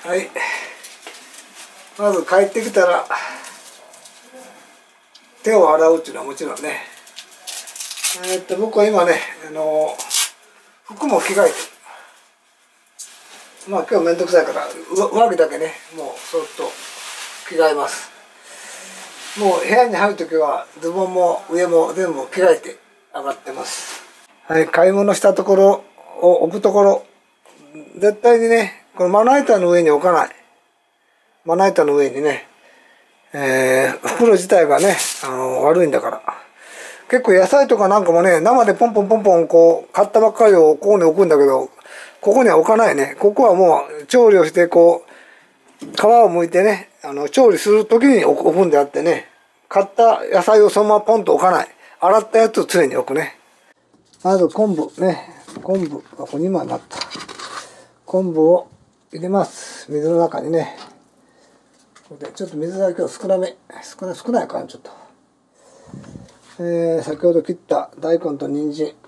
はい、まず帰ってきたら手を洗うっていうのはもちろんね。僕は今ね、服も着替えて、まあ今日めんどくさいから上着だけね、もうそっと着替えます。もう部屋に入るときはズボンも上も全部着替えて上がってます。はい、買い物したところを置くところ、絶対にね、このまな板の上に置かない。まな板の上にね、袋自体がね、悪いんだから。結構野菜とかなんかもね、生でポンポンポンポンこう、買ったばっかりをここに置くんだけど、ここには置かないね。ここはもう調理をしてこう、皮を剥いてね、調理するときに置くんであってね、買った野菜をそのままポンと置かない。洗ったやつを常に置くね。まず昆布ね。昆布がここに今なった。昆布を入れます。水の中にね。ちょっと水だけを少なめ。少ないかな、ちょっと。先ほど切った大根と人参。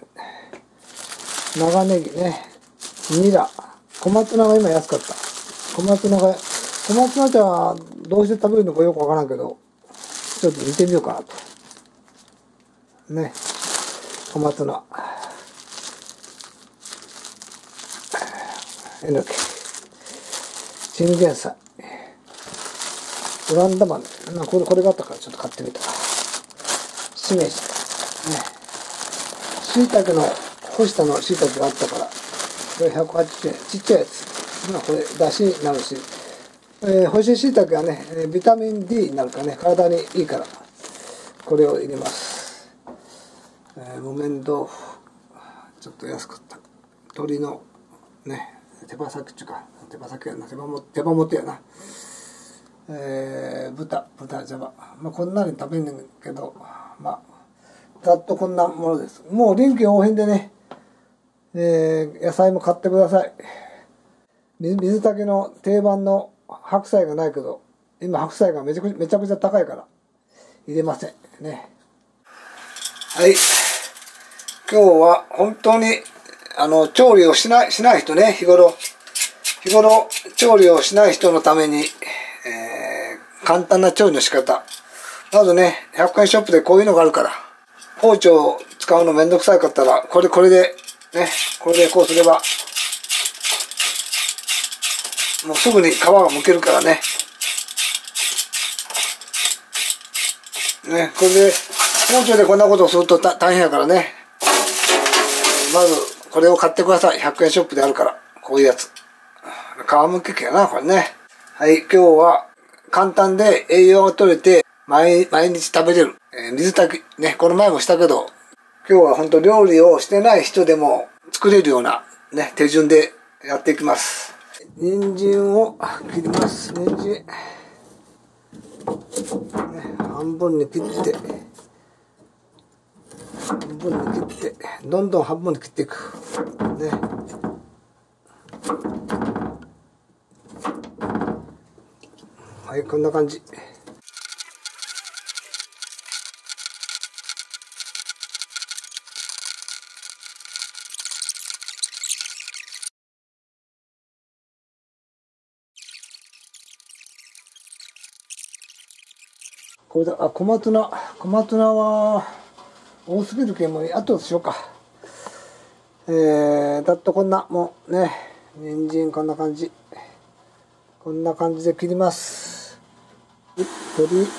長ネギね。ニラ。小松菜が今安かった。小松菜じゃどうして食べるのかよくわからんけど、ちょっと見てみようかなと。ね。小松菜。えのき。チンゲン菜。オランダ豆。これがあったからちょっと買ってみた。しめじ。ね。椎茸の、干したの椎茸があったから、これ180円。ちっちゃいやつ。まあこれ、だしになるし。干し椎茸はね、ビタミン D になるからね、体にいいから、これを入れます。木綿豆腐。ちょっと安かった。鶏の、ね、手羽先っていうか、手羽先やな、手羽元やな。豚じゃが。まあこんなに食べんねんけど、まあ、ざっとこんなものです。もう臨機応変でね、野菜も買ってください。水炊きの定番の白菜がないけど、今白菜がめちゃくちゃ高いから入れませんね。はい、今日は本当に調理をしない人ね、日頃調理をしない人のために、簡単な調理の仕方。まずね、100円ショップでこういうのがあるから、包丁を使うのめんどくさかったらこれでね、これでこうすればもうすぐに皮がむけるからね。ね、これで包丁でこんなことをすると大変やからね。まずこれを買ってください。100円ショップであるから、こういうやつ。皮むき器やな、これね。はい、今日は簡単で栄養が取れて毎日食べれる、水炊きね、この前もしたけど、今日は本当料理をしてない人でも作れるようなね、手順でやっていきます。人参を切ります。人参、ね、半分に切って、どんどん半分に切っていく。ね。はい、こんな感じ。これだ、小松菜は多すぎるけんもう後しようか。だっとこんなもうね、人参こんな感じで切ります。鶏肉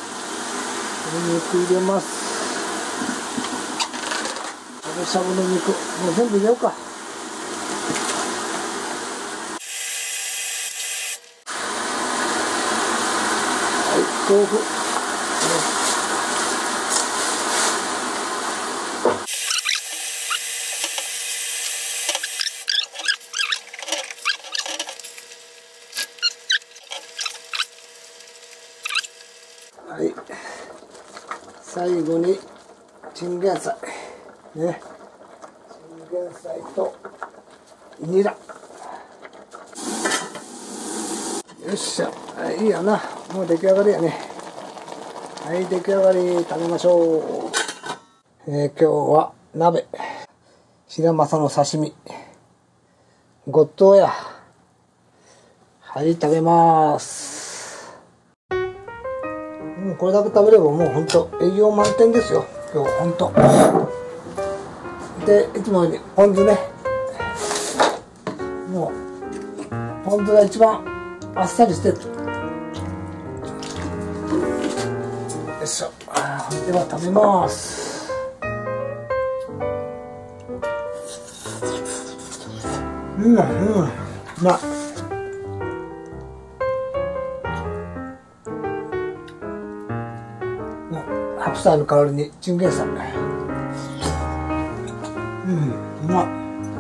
入れます。しゃぶの肉もう全部入れようか。はい、豆腐。はい、最後にチンゲン菜ね、チンゲン菜とニラ。よっしゃ、はい、いいやな、もう出来上がりやね。はい、出来上がり、食べましょう。今日は鍋、ヒラマサの刺身、ごっとうや。 はい、食べます。これだけ食べればもうほんと栄養満点ですよ、今日ほんと。で、いつもよりポン酢ね。もう、ポン酢が一番あっさりしてる。よいしょ。では食べます。うまい。白菜の代わりにチンゲン菜。うまい。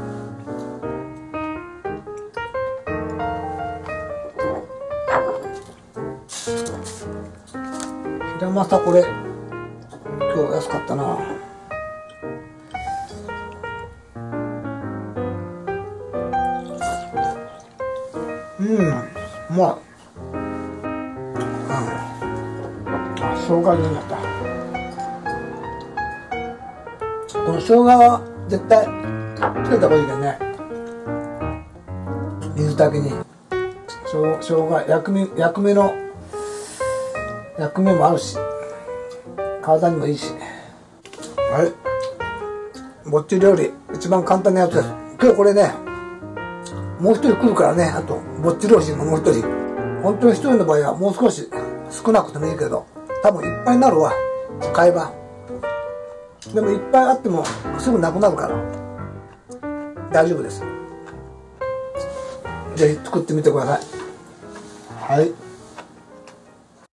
ヒラマサこれ今日安かったな。うまい。生姜になった。この生姜は絶対つけた方がいいよね。水炊きに生姜薬味もあるし、体にもいいし。はい、ぼっち料理一番簡単なやつです。今日これね、もう一人来るからね。あとぼっち漁師ももう一人。本当に一人の場合はもう少し少なくてもいいけど、多分いっぱいになるわ、買えば。でもいっぱいあってもすぐなくなるから大丈夫です。ぜひ作ってみてください。はい。